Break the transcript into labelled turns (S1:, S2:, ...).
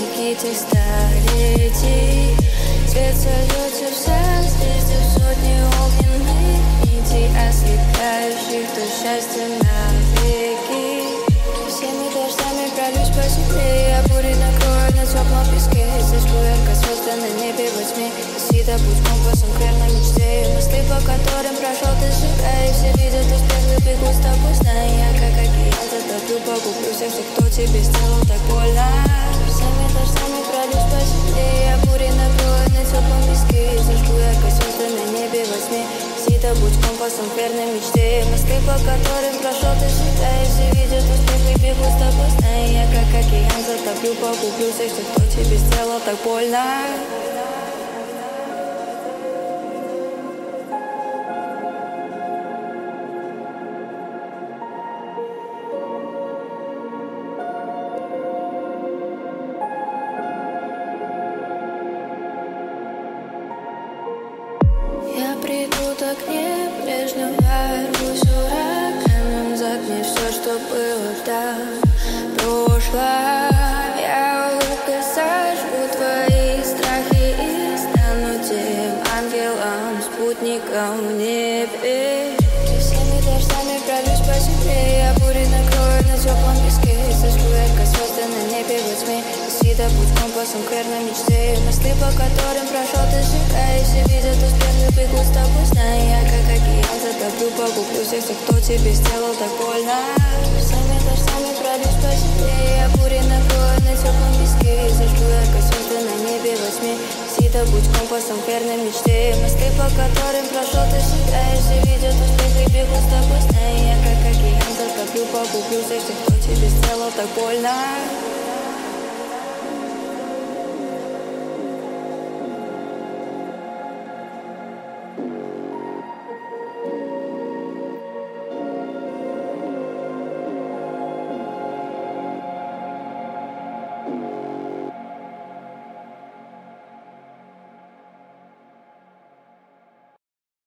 S1: этих столетий. Свет сольется в сад, везде сотни огненных нитей, ослепляющих то счастье навеки. Всеми дождями пролюсь по земле, а бури накроют на теплом песке. Зажгу ярко звезды на небе во тьме, и добудь компасом к верной мечте. Мосты, по которым прошел ты, сжигай. Все видят успех и бегут с тобой, зная. Я как океан затоплю, погублю всех, кто тебе сделал так больно. Всеми дождями пролюсь по земле, а бури накроют на теплом песке. Зажгу ярко звезды на небе во тьме, и добудь компасом к верной мечте. Мосты, по которым прошел ты, сжигай. Все видят успех и бегут с тобой, зная. Я как океан затоплю, погублю всех, кто тебе сделал так больно. Я приду к окне, прежним ворвусь ураганом, загни все, что было там прошлое. Я улыбкой сожгу твои страхи и стану тем ангелом, спутником в небе. Всеми дождями пролюсь по земле, а бури накроют на теплом песке. Зажгу ярко звезды на небе во тьме, и добудь компасом к верной мечте. Мосты, по которым прошел ты, сжигай. Все видят успех и бегут с тобой, зная. Я как океан затоплю, погублю всех, кто тебе сделал так больно. Всеми дождями пролюсь по земле, а бури накроют на теплом песке. Зажгу ярко звезды на небе во тьме, и добудь компасом к верной мечте. Мосты, по которым прошел ты, сжигай. Все видят успех и бегут с тобой, зная. Я как океан затоплю, погублю всех, кто тебе сделал так больно.